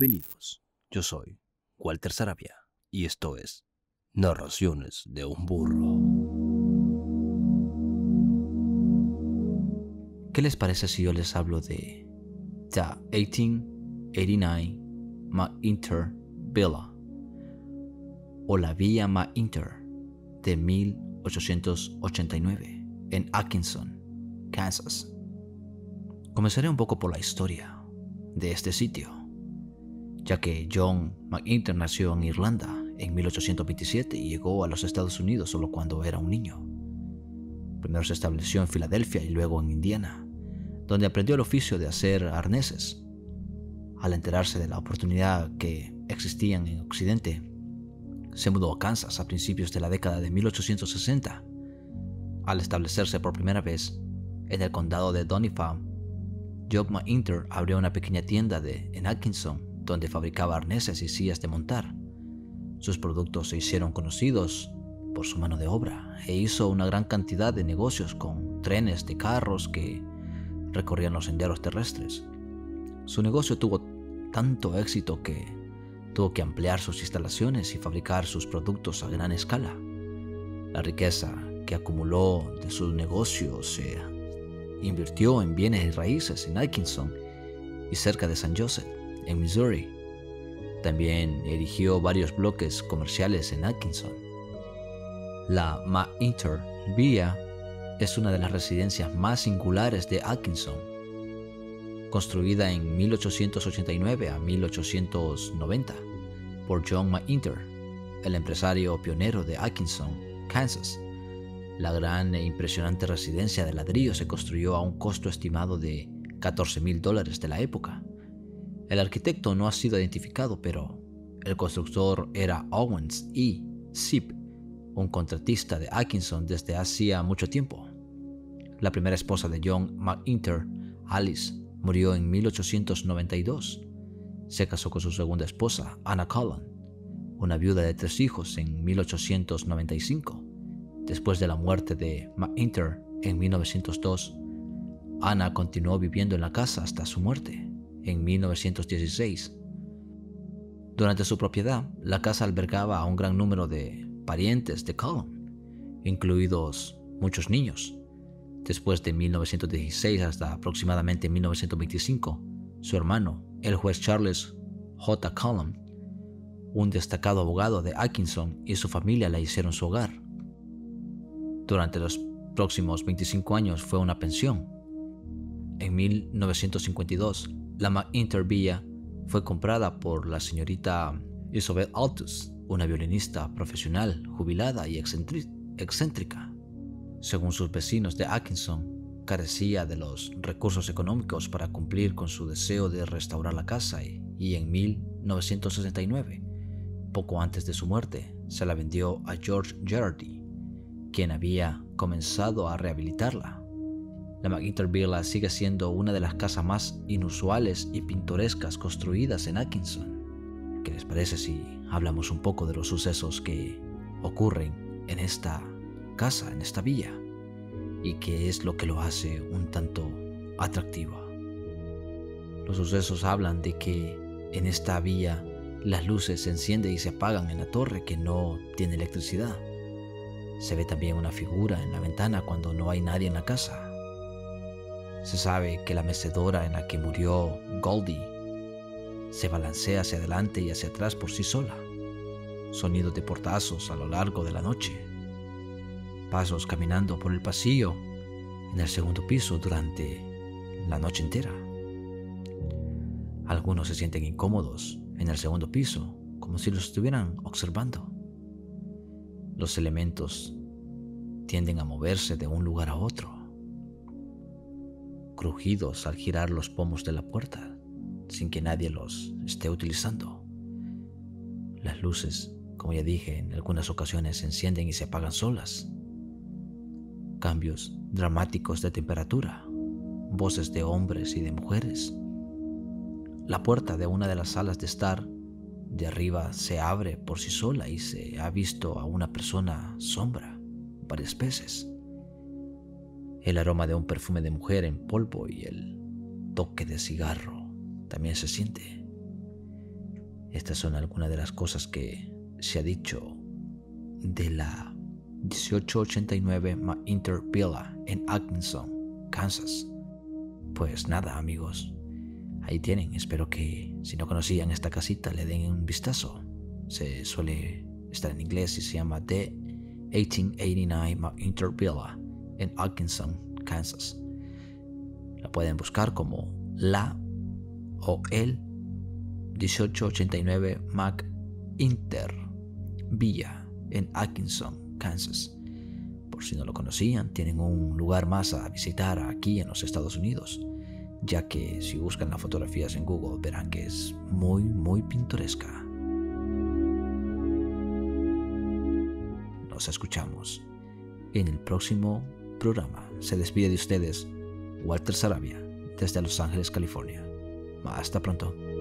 Bienvenidos, yo soy Walter Sarabia y esto es Narraciones de un Burro. ¿Qué les parece si yo les hablo de The 1889 McIntyre Villa o la Villa McIntyre de 1889 en Atkinson, Kansas? Comenzaré un poco por la historia de este sitio, ya que John McIntyre nació en Irlanda en 1827 y llegó a los Estados Unidos solo cuando era un niño. Primero se estableció en Filadelfia y luego en Indiana, donde aprendió el oficio de hacer arneses. Al enterarse de la oportunidad que existían en Occidente, se mudó a Kansas a principios de la década de 1860. Al establecerse por primera vez en el condado de Doniphan, John McIntyre abrió una pequeña tienda en Atkinson, donde fabricaba arneses y sillas de montar. Sus productos se hicieron conocidos por su mano de obra e hizo una gran cantidad de negocios con trenes de carros que recorrían los senderos terrestres. Su negocio tuvo tanto éxito que tuvo que ampliar sus instalaciones y fabricar sus productos a gran escala. La riqueza que acumuló de su negocio se invirtió en bienes y raíces en Atkinson y cerca de San Joseph, en Missouri. También erigió varios bloques comerciales en Atkinson. La McIntyre Villa es una de las residencias más singulares de Atkinson. Construida en 1889 a 1890 por John McIntyre, el empresario pionero de Atkinson, Kansas. La gran e impresionante residencia de ladrillo se construyó a un costo estimado de $14,000 de la época. El arquitecto no ha sido identificado, pero el constructor era Owens E. Sipp, un contratista de Atkinson desde hacía mucho tiempo. La primera esposa de John McIntyre, Alice, murió en 1892. Se casó con su segunda esposa, Anna Cullen, una viuda de 3 hijos, en 1895. Después de la muerte de McIntyre en 1902, Anna continuó viviendo en la casa hasta su muerte en 1916. Durante su propiedad, la casa albergaba a un gran número de parientes de Cullen, incluidos muchos niños. Después de 1916 hasta aproximadamente 1925, su hermano, el juez Charles J. Cullen, un destacado abogado de Atkinson, y su familia la hicieron su hogar. Durante los próximos 25 años fue una pensión. En 1952, la McIntyre Villa fue comprada por la señorita Isabel Altus, una violinista profesional jubilada y excéntrica. Según sus vecinos de Atkinson, carecía de los recursos económicos para cumplir con su deseo de restaurar la casa y en 1969, poco antes de su muerte, se la vendió a George Gerardi, quien había comenzado a rehabilitarla. La McIntyre Villa sigue siendo una de las casas más inusuales y pintorescas construidas en Atkinson. ¿Qué les parece si hablamos un poco de los sucesos que ocurren en esta casa, en esta villa, y qué es lo que lo hace un tanto atractiva? Los sucesos hablan de que en esta villa las luces se encienden y se apagan en la torre que no tiene electricidad. Se ve también una figura en la ventana cuando no hay nadie en la casa. Se sabe que la mecedora en la que murió Goldie se balancea hacia adelante y hacia atrás por sí sola. Sonidos de portazos a lo largo de la noche. Pasos caminando por el pasillo en el segundo piso durante la noche entera. Algunos se sienten incómodos en el segundo piso, como si los estuvieran observando. Los elementos tienden a moverse de un lugar a otro. Crujidos al girar los pomos de la puerta, sin que nadie los esté utilizando. Las luces, como ya dije, en algunas ocasiones se encienden y se apagan solas. Cambios dramáticos de temperatura, voces de hombres y de mujeres. La puerta de una de las salas de estar de arriba se abre por sí sola y se ha visto a una persona sombra varias veces. El aroma de un perfume de mujer en polvo y el toque de cigarro también se siente. Estas son algunas de las cosas que se ha dicho de la 1889 McIntyre Villa en Atkinson, Kansas. Pues nada, amigos, ahí tienen. Espero que si no conocían esta casita le den un vistazo. Se suele estar en inglés y se llama The 1889 McIntyre Villa en Atkinson, Kansas. La pueden buscar como la o el 1889 McIntyre Villa en Atkinson, Kansas. Por si no lo conocían, tienen un lugar más a visitar aquí en los Estados Unidos, ya que si buscan las fotografías en Google verán que es muy pintoresca. Nos escuchamos en el próximo programa. Se despide de ustedes Walter Sarabia desde Los Ángeles, California. Hasta pronto.